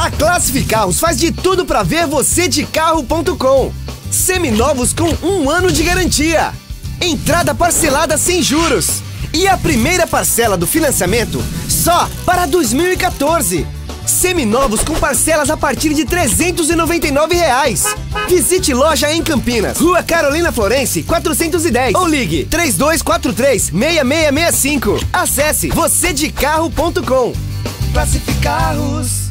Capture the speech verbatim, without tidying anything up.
A Classific Carros faz de tudo para ver você de carro ponto com. Seminovos com um ano de garantia. Entrada parcelada sem juros. E a primeira parcela do financiamento só para dois mil e quatorze. Seminovos com parcelas a partir de trezentos e noventa e nove reais. Visite loja em Campinas, Rua Carolina Florense, quatrocentos e dez. Ou ligue três dois quatro três, seis seis seis cinco. Acesse você de carro ponto com. Classific Carros.